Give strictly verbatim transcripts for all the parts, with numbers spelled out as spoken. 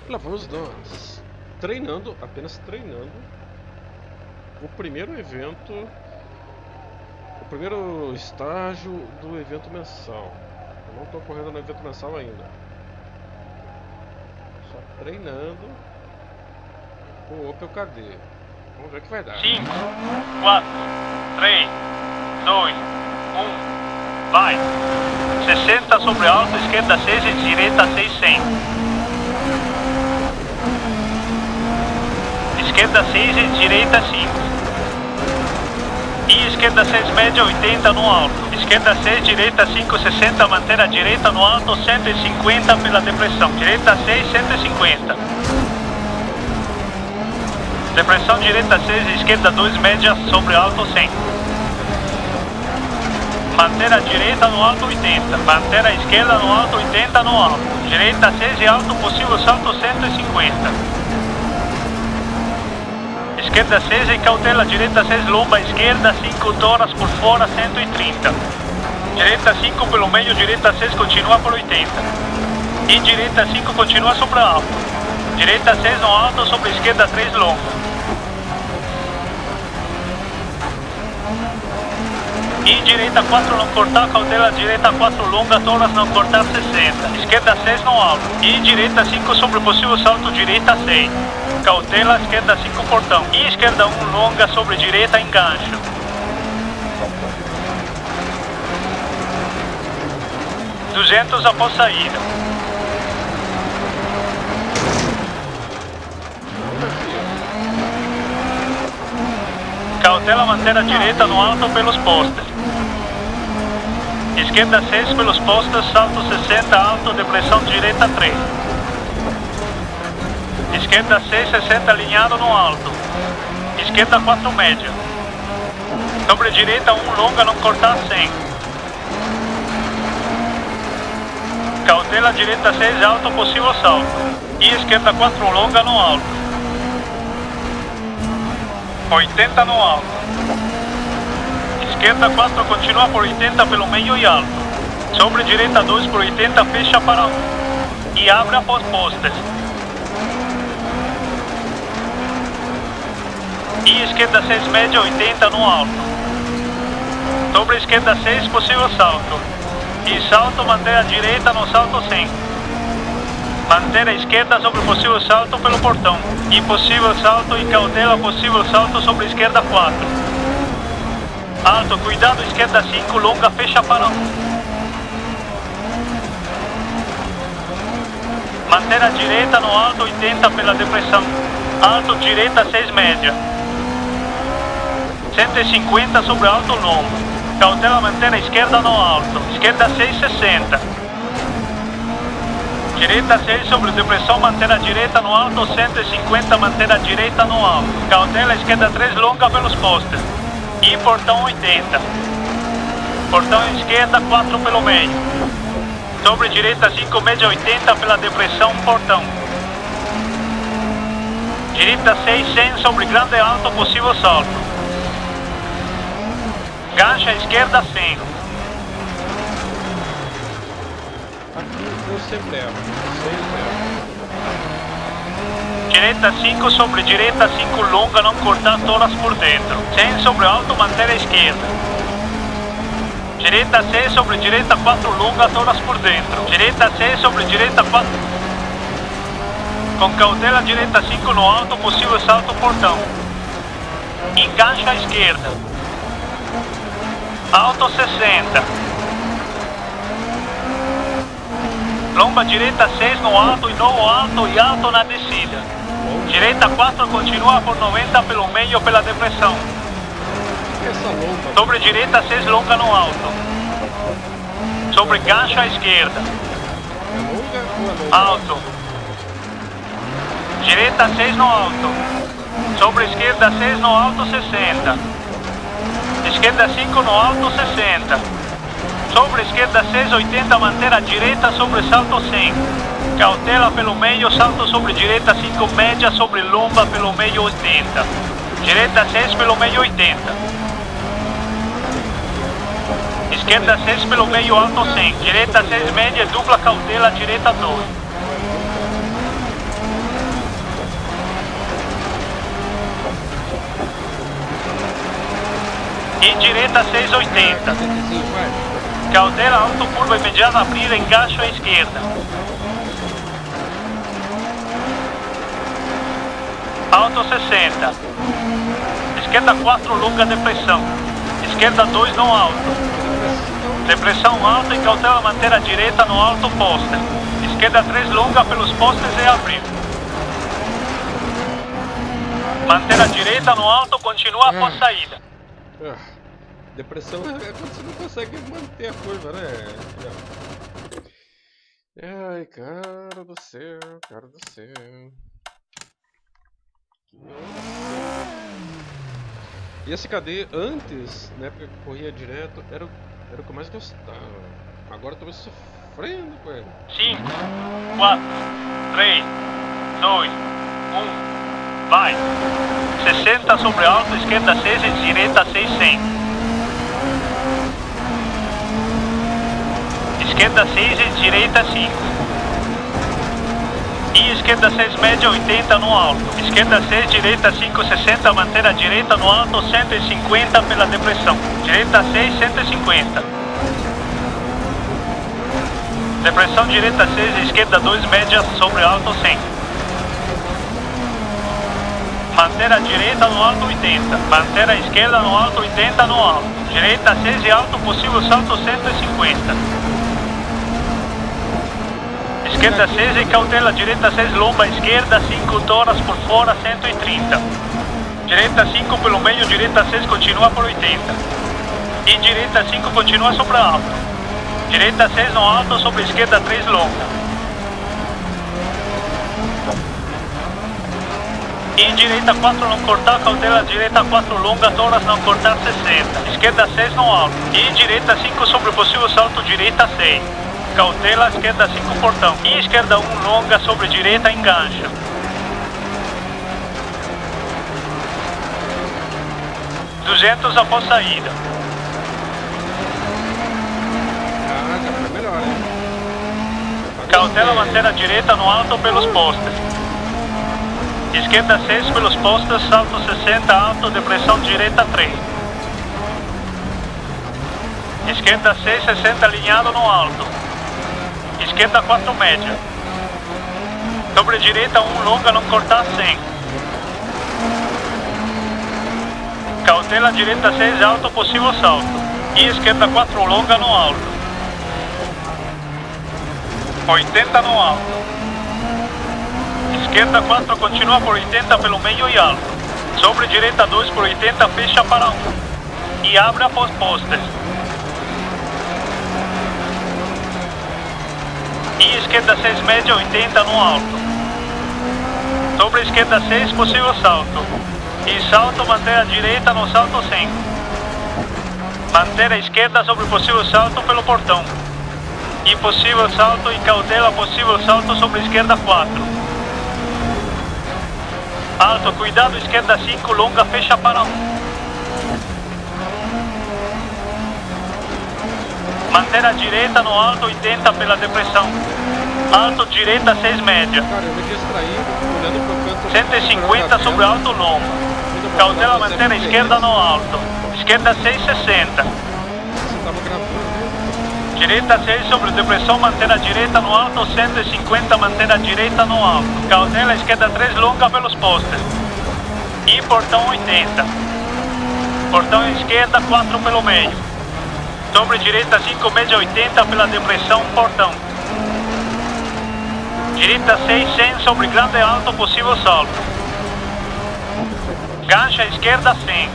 Lá vamos nós, treinando, apenas treinando, o primeiro evento, o primeiro estágio do evento mensal. Eu não estou correndo no evento mensal ainda, só treinando com o Opel K D. Vamos ver o que vai dar. cinco, quatro, três, dois, um, vai! sessenta sobre alto, esquerda seis e direita seis, cem. Esquerda seis e direita cinco. E esquerda seis média oitenta no alto. Esquerda seis, direita cinco, sessenta, manter a direita no alto cento e cinquenta pela depressão. Direita seis, cento e cinquenta. Depressão direita seis, esquerda dois média sobre alto cem. Manter a direita no alto oitenta. Manter a esquerda no alto oitenta no alto. Direita seis e alto possível salto cento e cinquenta. Esquerda seis e cautela, direita seis lomba, esquerda cinco toras por fora cento e trinta. Direita cinco pelo meio, direita seis continua por oitenta. E direita cinco continua sobre alto. Direita seis no alto sobre esquerda três longa. E direita quatro não cortar, cautela, direita quatro longa, toras não cortar sessenta. Esquerda seis no alto. E direita cinco sobre possível salto, direita seis. Cautela, esquerda cinco portão. E esquerda um longa sobre direita engancho. duzentos após saída. Cautela, manter a direita no alto pelos postes. Esquerda seis pelos postes, salto sessenta alto, depressão direita três. Esquerda seis, sessenta alinhado no alto. Esquerda quatro média. Sobre direita um longa, não cortar cem. Cautela, direita seis alto, possível salto. E esquerda quatro longa no alto. oitenta no alto. Esquerda quatro continua por oitenta pelo meio e alto. Sobre direita dois por oitenta fecha para um. E abre após postes. E esquerda seis média oitenta no alto. Sobre esquerda seis possível salto. E salto manter a direita no salto cem. Manter a esquerda sobre possível salto pelo portão. E possível salto e cautela possível salto sobre esquerda quatro. Alto, cuidado, esquerda cinco, longa, fecha para um. Manter a direita no alto oitenta pela depressão. Alto, direita seis média. cento e cinquenta sobre alto longo. Cautela, manter a esquerda no alto. Esquerda seis, sessenta. Direita seis sobre depressão, manter a direita no alto, cento e cinquenta, manter a direita no alto. Cautela, esquerda três longa pelos postes. E portão oitenta. Portão esquerda quatro pelo meio. Sobre direita cinco, média oitenta pela depressão, portão. Direita seis, cem sobre grande alto, possível salto. Gancha esquerda cem. Aqui eu sempre erro, sempre erro. Direita cinco sobre direita cinco longa, não cortar toras por dentro. cem sobre alto, manter a esquerda. Direita seis sobre direita quatro longa, toras por dentro. Direita seis sobre direita quatro. Com cautela, direita cinco no alto, possível salto portão. Engancha a esquerda. Alto sessenta. Lomba direita seis no alto e no alto e alto na descida. Direita quatro continua por noventa pelo meio pela depressão. Essa lomba. Sobre direita seis longa no alto. Sobre gancho à esquerda. É longa ou é longa? Alto. Direita seis no alto. Sobre esquerda seis no alto sessenta. Esquerda cinco no alto sessenta. Sobre esquerda seis, oitenta, manter a direita sobre salto cem. Cautela pelo meio, salto sobre direita cinco, média sobre lomba pelo meio oitenta. Direita seis pelo meio oitenta. Esquerda seis pelo meio alto cem. Direita seis média, dupla cautela, direita dois. E direita seis oitenta. Cadetezinho, vai. Cautela alto, curva imediata, abrir, engancho à esquerda. Alto sessenta. Esquerda quatro, longa depressão. Esquerda dois, não alto. Depressão alta e cautela manter a direita no alto poste. Esquerda três, longa pelos postes e abrir. Manter a direita no alto, continua após saída. Ah, depressão é quando você não consegue manter a curva, né? Ai, cara do céu, cara do céu. Nossa. E esse C D antes, na época que corria direto, era, era o que eu mais gostava. Agora eu tô me sofrendo com ele. cinco, quatro, três, dois, um, vai! sessenta sobre alto, esquerda seis e direita seis, cem. Esquerda seis e direita cinco. E esquerda seis, média oitenta no alto. Esquerda seis, direita cinco, sessenta, manter a direita no alto cento e cinquenta pela depressão. Direita seis, cento e cinquenta. Depressão direita seis, esquerda dois, média sobre alto cem. Manter a direita no alto oitenta. Manter a esquerda no alto oitenta no alto. Direita seis e alto, possível salto cento e cinquenta. Esquerda seis e cautela, direita seis, lomba, esquerda cinco, toras por fora, cento e trinta. Direita cinco pelo meio, direita seis, continua por oitenta. E direita cinco, continua sobre alto. Direita seis no alto, sobre esquerda três, longa. E direita quatro, não cortar, cautela, direita quatro, longa, toras, não cortar, sessenta. Esquerda seis no alto. E direita cinco, sobre possível salto, direita seis. Cautela, esquerda cinco, portão. E esquerda um, longa, sobre direita, engancha. duzentos após saída. Ah, já foi melhor, hein? Cautela, manter a direita no alto pelos postes. Esquerda seis pelos postes, salto sessenta, alto, depressão direita três. Esquerda seis, sessenta, alinhado no alto. Esquerda quatro, média. Sobre direita um, longa, não cortar, cem. Cautela, direita seis, alto, possível salto. E esquerda quatro, longa, no alto. oitenta no alto. Esquerda quatro, continua por oitenta pelo meio e alto. Sobre direita dois por oitenta, fecha para um. E abre após postes. E esquerda seis, média, oitenta no alto. Sobre esquerda seis, possível salto. E salto, manter a direita no salto cem. Manter a esquerda sobre possível salto pelo portão. E possível salto e cautela, possível salto sobre esquerda quatro. Alto, cuidado, esquerda cinco, longa, fecha para um. Manter a direita no alto oitenta pela depressão. Alto, direita seis, média. Cara, eu me distraí olhando pro canto. cento e cinquenta sobre alto longo. Cautela, manter a esquerda no alto. Esquerda seis, sessenta. Você tava gravando. Direita seis sobre depressão, manter a direita no alto, cento e cinquenta, manter a direita no alto. Cautela, esquerda três, longa pelos postes. E portão oitenta. Portão esquerda quatro pelo meio. Sobre direita cinco, média oitenta pela depressão, portão. Direita seis, cem sobre grande alto, possível salto. Gancha esquerda cem.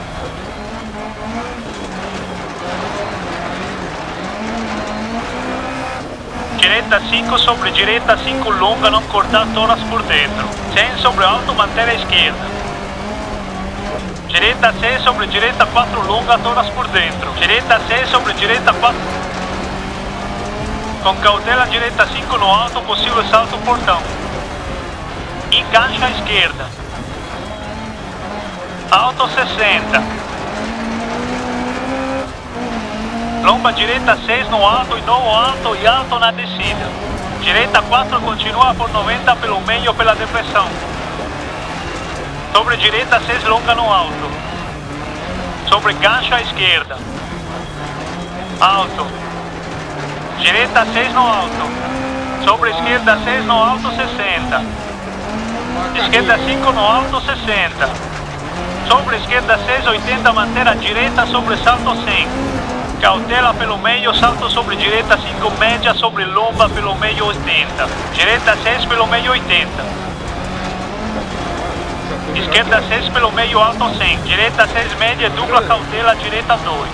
Direita cinco sobre direita cinco, longa, não cortar, toras por dentro. cem sobre alto, manter a esquerda. Direita seis sobre direita quatro, longa, toras por dentro. Direita seis sobre direita quatro. Com cautela, direita cinco no alto, possível salto, portão. Engancha à esquerda. Alto sessenta. Lomba direita seis no alto e no alto e alto na descida. Direita quatro, continua por noventa pelo meio pela depressão. Sobre direita seis, longa no alto. Sobre gancho à esquerda. Alto. Direita seis no alto. Sobre esquerda seis no alto sessenta. Esquerda cinco no alto sessenta. Sobre esquerda seis oitenta, manter a direita sobre salto cem. Cautela pelo meio, salto sobre direita cinco média, sobre lomba pelo meio oitenta. Direita seis pelo meio oitenta. Esquerda seis pelo meio alto cem. Direita seis média, dupla cautela, direita dois.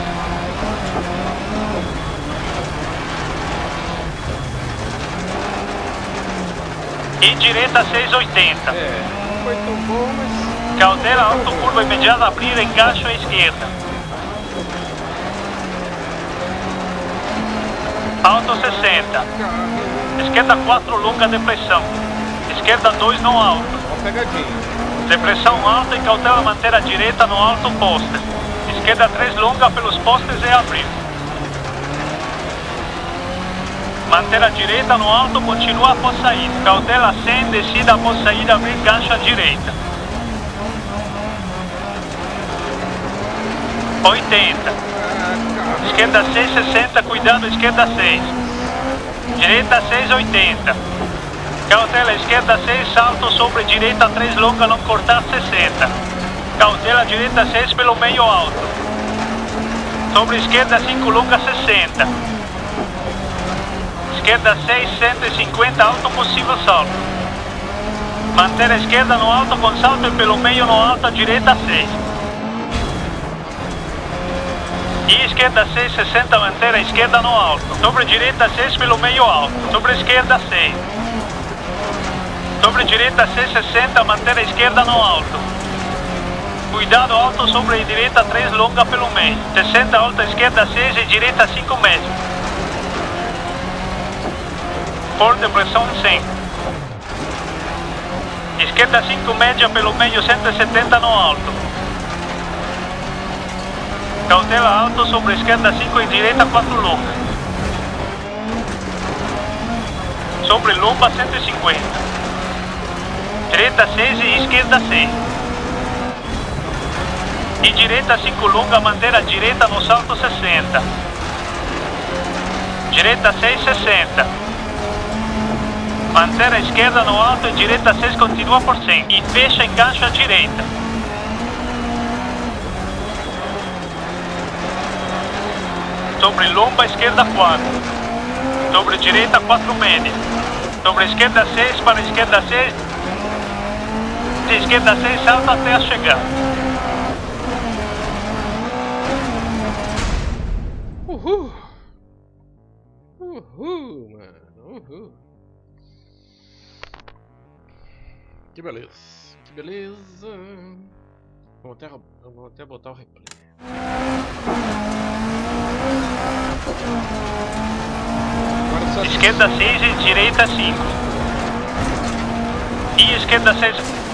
E direita seis oitenta. É, não foi tão bom, mas... Cautela, alto curva imediata, abrir, encaixo à esquerda. Alto sessenta. Esquerda quatro, longa depressão. Esquerda dois no alto. Ó, pegadinha. Depressão alta e cautela manter a direita no alto poste. Esquerda três, longa pelos postes e abrir. Manter a direita no alto, continua após saída. Cautela cem, descida após saída, abrir, gancho à direita. oitenta. Esquerda seis, sessenta, cuidado, esquerda seis. Direita seis, oitenta. Cautela, esquerda seis, salto sobre direita três, longa, não cortar sessenta. Cautela, direita seis pelo meio alto. Sobre esquerda cinco, longa sessenta. Esquerda seis, cento e cinquenta, alto possível salto. Manter a esquerda no alto com salto e pelo meio no alto, a direita seis. E esquerda seis, sessenta, manter a esquerda no alto. Sobre direita seis pelo meio alto. Sobre esquerda seis. Sobre direita seis, sessenta, manter a esquerda no alto. Cuidado alto sobre direita três, longa pelo meio. sessenta, alta esquerda seis e direita cinco média. Por depressão cem. Esquerda cinco média pelo meio, cento e setenta no alto. Cautela alto sobre esquerda cinco e direita quatro longa. Sobre lomba cento e cinquenta. Direita seis e esquerda seis. E direita cinco longa, manter a direita no salto sessenta. Direita seis, sessenta. Manter a esquerda no alto e direita seis continua por cem. E fecha engancha à direita. Sobre lomba esquerda quatro. Sobre direita quatro média. Sobre esquerda seis para esquerda seis. De esquerda seis salta até a chegada. Uhul. Uhul, mano. Uhul. Que beleza. Que beleza. Vamos até, vamos até botar o replay. Esquerda seis e direita cinco. E esquerda seis.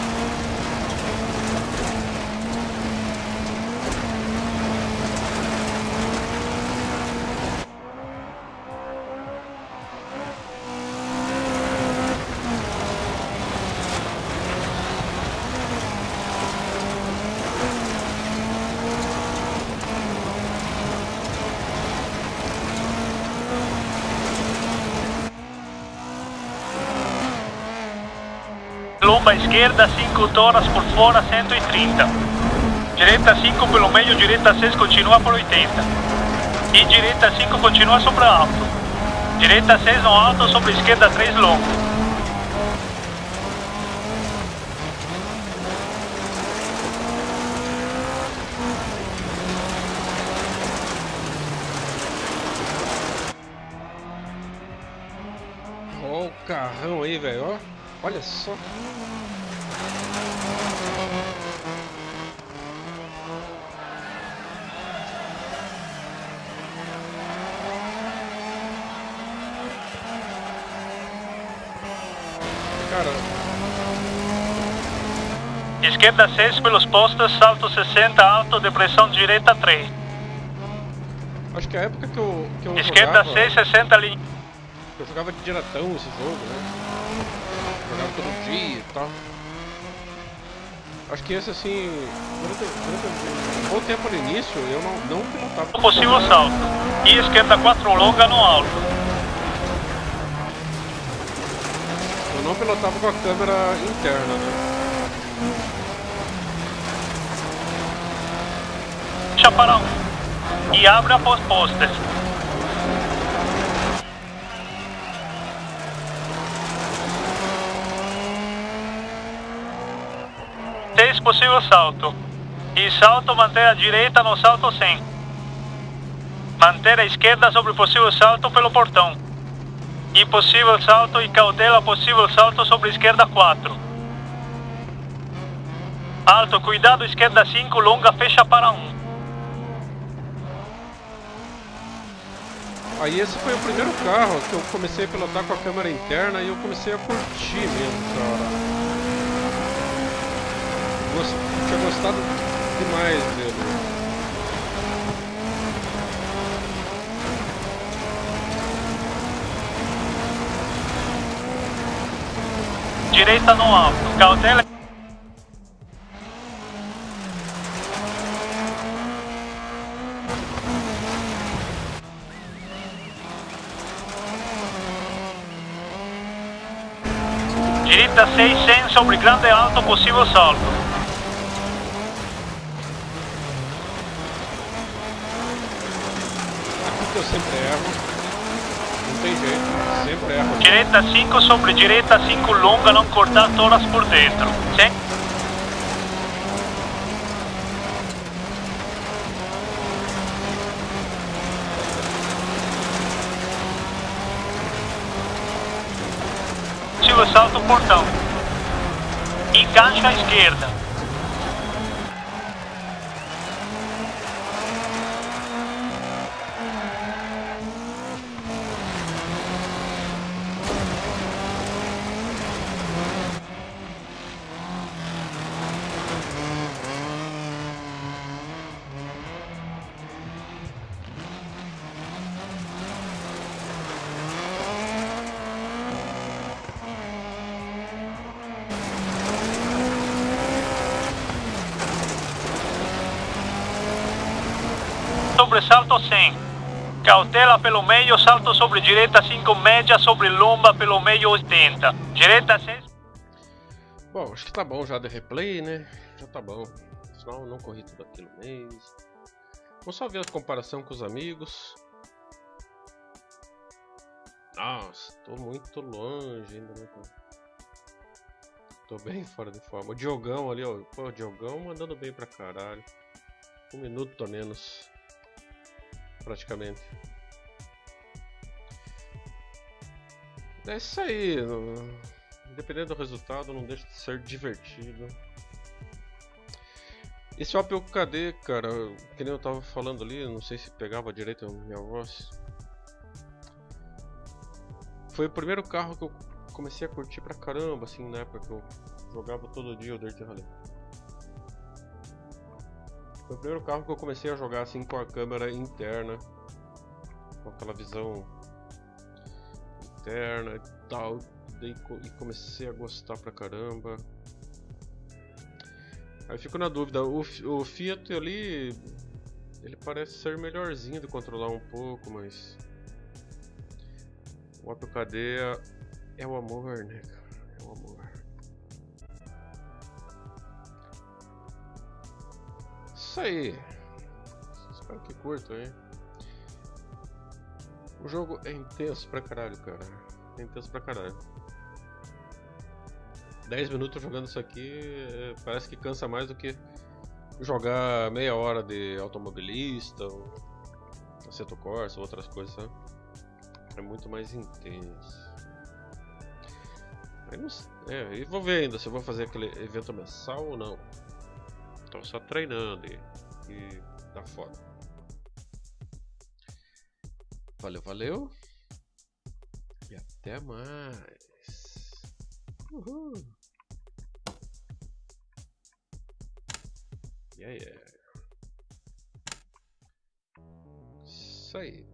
Lomba esquerda cinco toras por fora cento e trinta. Direita cinco pelo meio, direita seis continua por oitenta. E direita cinco continua sobre alto. Direita seis no alto, sobre esquerda três longo. Ó o carrão aí, velho, ó. Olha só. Caramba. Esquerda seis pelos postos, salto sessenta, alto, depressão direita três. Acho que é a época que eu, que eu Esquerda jogava... seis, sessenta, linha. Eu jogava de diretão esse jogo, né? Jogava todo dia e tal. Acho que esse assim, durante, durante um bom tempo no início, eu não, não pilotava. Possível salto. E esquerda quatro longa no alto. Eu não pilotava com a câmera interna, né? Fecha para um. E abre a post-poster. seis possível salto. E salto manter a direita no salto cem. Manter a esquerda sobre possível salto pelo portão. E possível salto e cautela possível salto sobre esquerda quatro. Alto, cuidado, esquerda cinco, longa, fecha para um. Aí esse foi o primeiro carro que eu comecei a pilotar com a câmera interna e eu comecei a curtir mesmo, cara. Gost... Tinha gostado demais dele. Direita no alto, cautela. Direita seis, cem sobre grande alto, possível salto. Aqui que eu sempre erro. Não tem jeito, sempre erro. Direita cinco sobre direita cinco, longa, não cortar toras por dentro. Sim? Possível salto, portão. Encaixa à esquerda. Sobre salto cem. Cautela pelo meio, salto sobre direita cinco, média sobre lomba pelo meio oitenta. Direita seis. Bom, acho que tá bom já de replay, né? Já tá bom. Senão eu não corri tudo aquilo mesmo. Vou só ver a comparação com os amigos. Nossa, tô muito longe ainda, né? Tô bem fora de forma. O Diogão ali, ó. Pô, o Diogão mandando bem pra caralho. Um minuto a menos. Praticamente. É isso aí. Independente do resultado, não deixa de ser divertido. Esse Opel K D, cara, que nem eu tava falando ali, não sei se pegava direito a minha voz. Foi o primeiro carro que eu comecei a curtir pra caramba, assim, na época que eu jogava todo dia o Dirt Rally. Foi o primeiro carro que eu comecei a jogar assim com a câmera interna, com aquela visão interna e tal, daí, e comecei a gostar pra caramba. Aí fico na dúvida, o, o Fiat ali, ele parece ser melhorzinho de controlar um pouco, mas o Opel K D é, é o amor, né, cara? É o amor. Isso aí. Espero que curtam, hein? O jogo é intenso pra caralho, cara. É intenso pra caralho. dez minutos jogando isso aqui é, parece que cansa mais do que jogar meia hora de automobilista, ou Assetto Corsa, outras coisas, sabe? É muito mais intenso. Aí não, é, e vou ver ainda se eu vou fazer aquele evento mensal ou não. Tô só treinando e, e tá foda. Valeu, valeu. E até mais. Uhul. Yeah, yeah. Isso aí.